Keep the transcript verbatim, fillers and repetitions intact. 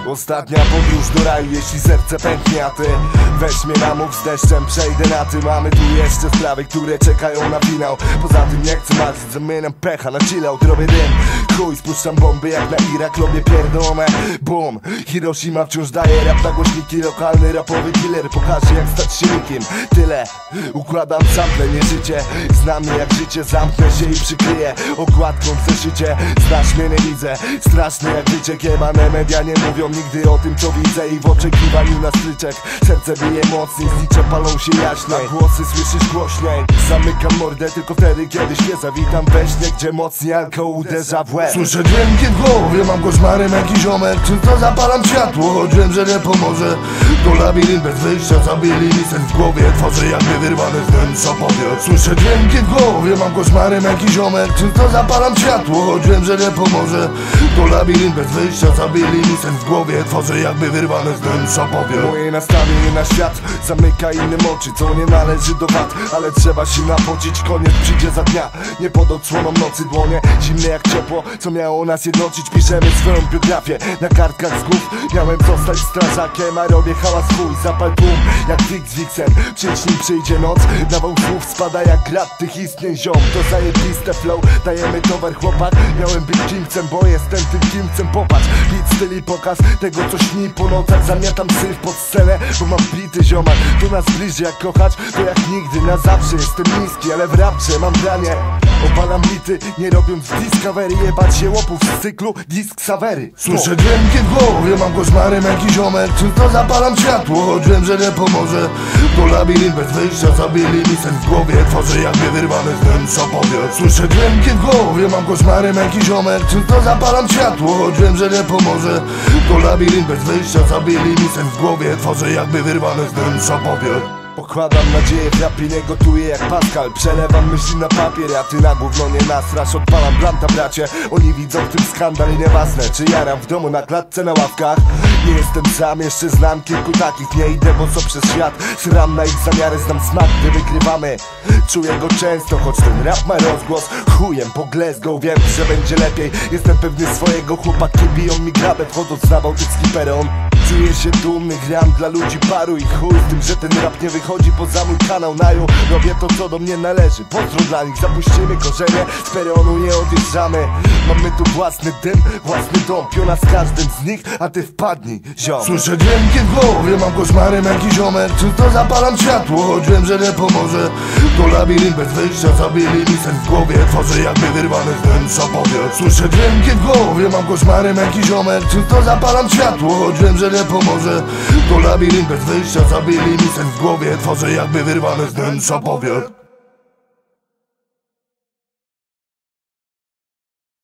Ostatnia podróż do raju, jeśli serce pęknie, a ty weź mnie na mów z deszczem, przejdę na ty. Mamy tu jeszcze sprawy, które czekają na finał. Poza tym nie chcę marzyć, zamieniam pecha na chillout. Robię dym, chuj, spuszczam bomby jak na Irak. Robię pierdolone, boom. Hiroshima wciąż daje rap na głośniki. Lokalny rapowy killer pokaże jak stać się nikim. Tyle, układam sample, nie życie. Znam mnie jak życie, zamknę się i przykryję okładką zeszycie. Znasz mnie, nie widzę, straszny jak wyczek. Jebane media nie mówią nigdy o tym co widzę. I w oczekiwaniu na stryczek serce bije mocniej, zlicze palą się jaśniej, a głosy słyszysz głośniej. Zamykam mordę tylko wtedy kiedy śpię. Zawitam we śnie, gdzie mocniej alkohol uderza w łeb. Słyszę dźwięki w głowie, mam koszmarem jakiś ziomek. Często zapalam światło, choć wiem, że nie pomoże. To labirynt bez wyjścia, zabili mi sen w głowie. Tworzę jakby wyrwane z wnętrza powiat. Słyszę dźwięki w głowie, mam koszmarem jakiś ziomek. Często zapalam światło, choć wiem, że nie pomoże. To labirynt bez wyjścia, zabili mi sen w głowie. Tworzę jakby wyrwane z wnętrza powiat. Moje nastawienie na świat zamyka innym oczy, co nie należy do wad. Ale trzeba się napocić, koniec przyjdzie za dnia. Nie pod odsłoną nocy, dłonie zimne jak ciepło, co miało nas jednoczyć. Piszemy swoją biografię na kartkach z głów. Miałem zostać strażakiem, a robię hałas chuj. Zapal tłum jak Wik z Wiksem. Przyjdź nim przyjdzie noc, nawał słów spada jak grad tych istnień ziom. To zajebiste flow, dajemy towar chłopak. Miałem być kimcem, bo jestem tym kimcem. Popatrz, beat styl i pokaz tego co śni po nocach. Zamiatam syf pod scenę, bo mam bity ziomak. To nas bliżej jak kochać, to jak nigdy na zawsze. Jestem niski, ale w rapcie mam granie. Opalam bity, nie robiąc Discovery. Jebać się łopów z cyklu Disk Savery. Słyszę dźwięki w głowie, mam koszmarem jakiś ziomek. Często zapalam światło, choć wiem, że nie pomoże. To labirynt bez wyjścia, zabili mi sen w głowie. Tworzę jakby wyrwane z wnętrza powiat. Słyszę dźwięki w głowie, mam koszmarem jakiś ziomek. Często zapalam światło, choć wiem, że nie pomoże. To labirynt bez wyjścia, zabili mi sen w głowie. Tworzę jakby wyrwane z wnętrza powiat. Pokładam nadzieję w rapie, nie gotuję jak Pascal. Przelewam myśli na papier, a ty na gówno nie nastrasz. Odpalam blanta bracie, oni widzą w tym skandal i nieważne czy jaram w domu na klatce na ławkach. Nie jestem sam, jeszcze znam kilku takich. Nie idę bo co przez świat, sram na ich zamiary. Znam smak, gdy wygrywamy, czuję go często. Choć ten rap ma rozgłos, chujem po Glasgow. Wiem, że będzie lepiej, jestem pewny swojego. Chłopaki biją mi grabę, wchodząc na bałtycki peron. Czuję się dumny, gram dla ludzi paru i chuj z tym, że ten rap nie wychodzi poza mój kanał naju. Robię to co do mnie należy, pozdro dla nich. Zapuścimy korzenie, z peronu nie odjeżdżamy. Mamy tu własny dym, własny dom. Piona z każdym z nich, a ty wpadnij, ziom. Słyszę dźwięki w głowie, mam koszmarem jakiś ziomek. Często zapalam światło, choć wiem, że nie pomoże. To labirynt bez wyjścia, zabili mi sen w głowie. Tworzę jakby wyrwane z wnętrza powiat. Słyszę dźwięki w głowie, mam koszmarem jakiś ziomek. Często zapalam światło, choć wiem, że nie pomoże. To labirynt bez wyjścia, zabili mi sen w głowie. Tworzę jakby wyrwane z wnętrza powiat.